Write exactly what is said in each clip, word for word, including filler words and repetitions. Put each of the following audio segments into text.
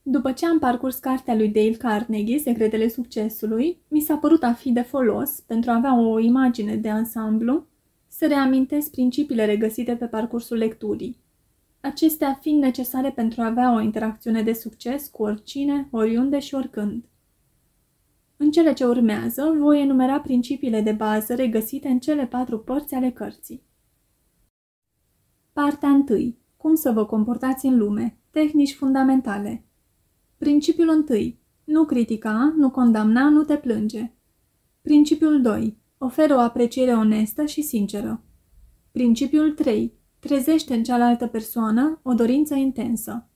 După ce am parcurs cartea lui Dale Carnegie, Secretele Succesului, mi s-a părut a fi de folos, pentru a avea o imagine de ansamblu, să reamintesc principiile regăsite pe parcursul lecturii, acestea fiind necesare pentru a avea o interacțiune de succes cu oricine, oriunde și oricând. În cele ce urmează, voi enumera principiile de bază regăsite în cele patru părți ale cărții. Partea întâi. Cum să vă comportați în lume. Tehnici fundamentale. Principiul întâi. Nu critica, nu condamna, nu te plânge. Principiul doi. Oferă o apreciere onestă și sinceră. Principiul trei. Trezește în cealaltă persoană o dorință intensă.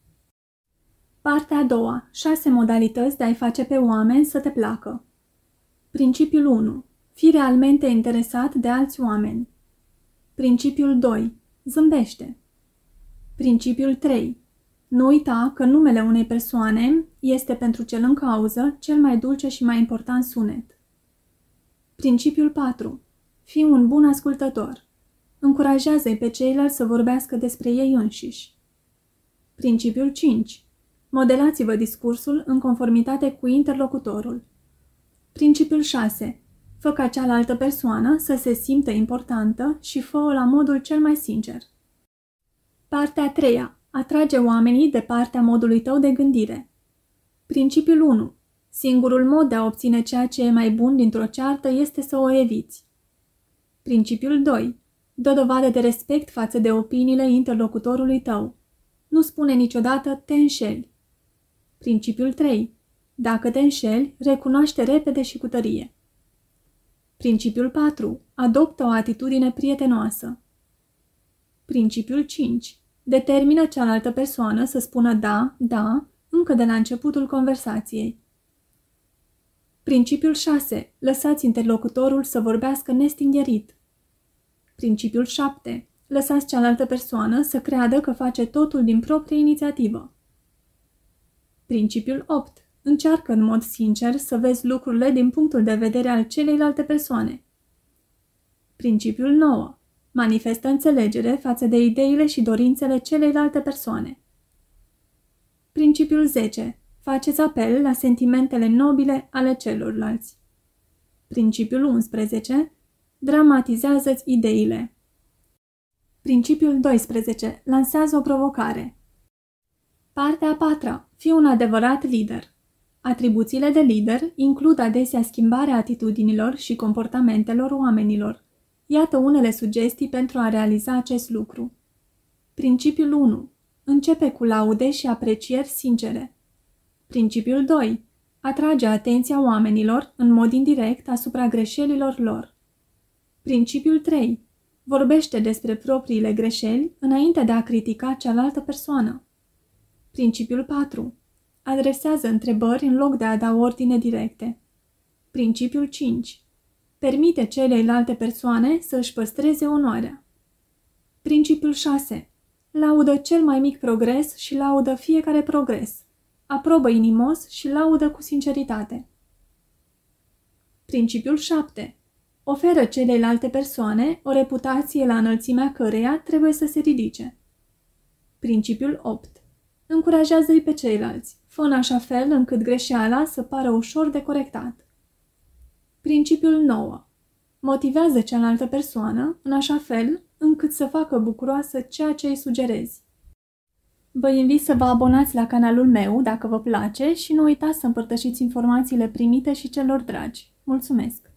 Partea a doua. Șase modalități de a-i face pe oameni să te placă. Principiul unu. Fii realmente interesat de alți oameni. Principiul doi. Zâmbește. Principiul trei. Nu uita că numele unei persoane este pentru cel în cauză cel mai dulce și mai important sunet. Principiul patru. Fii un bun ascultător. Încurajează-i pe ceilalți să vorbească despre ei înșiși. Principiul cinci. Modelați-vă discursul în conformitate cu interlocutorul. Principiul șase. Fă ca cealaltă persoană să se simtă importantă și fă-o la modul cel mai sincer. Partea a treia. Atrage oamenii de partea modului tău de gândire. Principiul unu. Singurul mod de a obține ceea ce e mai bun dintr-o ceartă este să o eviți. Principiul doi. Dă dovadă de respect față de opiniile interlocutorului tău. Nu spune niciodată te înșeli. Principiul trei. Dacă te înșeli, recunoaște repede și cu tărie. Principiul patru. Adoptă o atitudine prietenoasă. Principiul cinci. Determină cealaltă persoană să spună da, da, încă de la începutul conversației. Principiul șase. Lăsați interlocutorul să vorbească nestingherit. Principiul șapte. Lăsați cealaltă persoană să creadă că face totul din proprie inițiativă. Principiul opt. Încearcă în mod sincer să vezi lucrurile din punctul de vedere al celeilalte persoane. Principiul nouă. Manifestă înțelegere față de ideile și dorințele celeilalte persoane. Principiul zece. Faceți apel la sentimentele nobile ale celorlalți. Principiul unsprezece. Dramatizează-ți ideile. Principiul doisprezece. Lansează o provocare. Partea a patra. Fii un adevărat lider. Atribuțiile de lider includ adesea schimbarea atitudinilor și comportamentelor oamenilor. Iată unele sugestii pentru a realiza acest lucru. Principiul unu. Începe cu laude și aprecieri sincere. Principiul doi. Atrage atenția oamenilor în mod indirect asupra greșelilor lor. Principiul trei. Vorbește despre propriile greșeli înainte de a critica cealaltă persoană. Principiul patru. Adresează întrebări în loc de a da ordine directe. Principiul cinci. Permite celelalte persoane să își păstreze onoarea. Principiul șase. Laudă cel mai mic progres și laudă fiecare progres. Aprobă inimos și laudă cu sinceritate. Principiul șapte. Oferă celelalte persoane o reputație la înălțimea căreia trebuie să se ridice. Principiul opt. Încurajează-i pe ceilalți. Fă în așa fel încât greșeala să pară ușor de corectat. Principiul nouă. Motivează cealaltă persoană în așa fel încât să facă bucuroasă ceea ce îi sugerezi. Vă invit să vă abonați la canalul meu dacă vă place și nu uitați să împărtășiți informațiile primite și celor dragi. Mulțumesc!